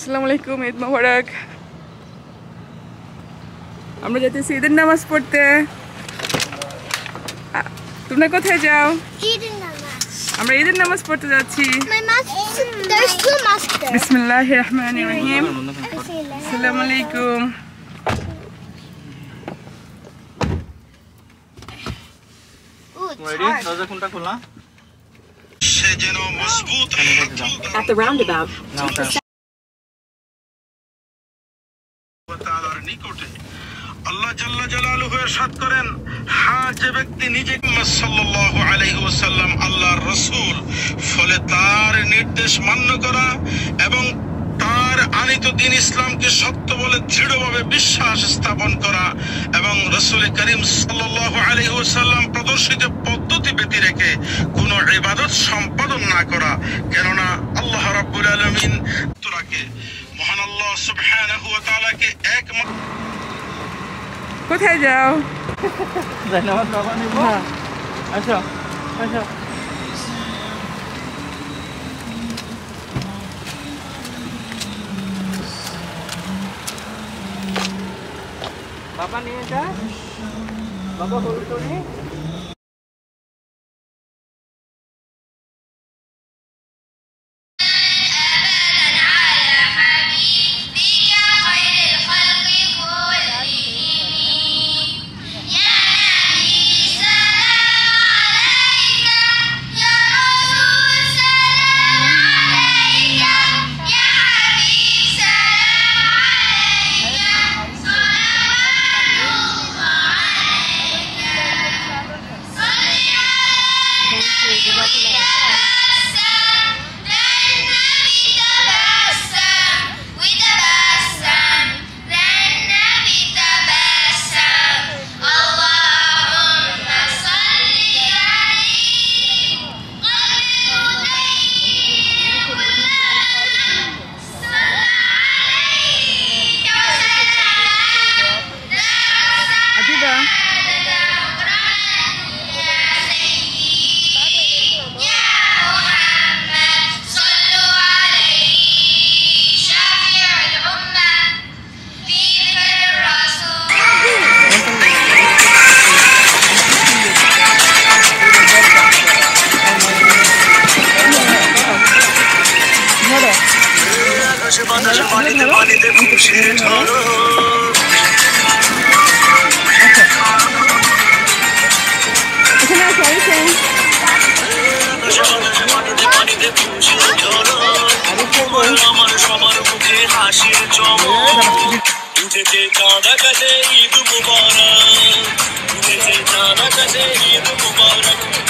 আসসালামুআলাইকুম, ঈদ মুবারক। আমরা যেতেছি ঈদের নামাজ পড়তে। তোমরা কোথায় যাও? আমরা ঈদের নামাজ পড়তে যাচ্ছি। বিসমিল্লাহির রহমানির রহিম। আসসালামু আলাইকুম। At the roundabout, আল্লাহ জাল্লা জালালুহু ইরশাদ করেন, যে ব্যক্তি নিজে সাল্লাল্লাহু আলাইহি ওয়াসাল্লাম আল্লাহর রাসূল, ফলে তার নির্দেশ মান্য করা এবং তার আনিত দ্বীন ইসলামকে সত্য বলে দৃঢ়ভাবে বিশ্বাস স্থাপন করা এবং রাসূল করিম সাল্লাল্লাহু আলাইহি ওয়াসাল্লাম প্রদর্শিত পদ্ধতি ব্যতি রেখে কোনো ইবাদত সম্পাদন না করা। কেননা আল্লাহ রাব্বুল আলামিন তোরাকে মহান আল্লাহ সুবহানাহু ওয়া তাআলাকে একমাত্র। কোথায় যাও? ধন্যবাদ বাবা নিব। আসো আসো। বাবা নিয়ে যা, বাবা হলুদ করে। Eid Mubarak, Eid Mubarak.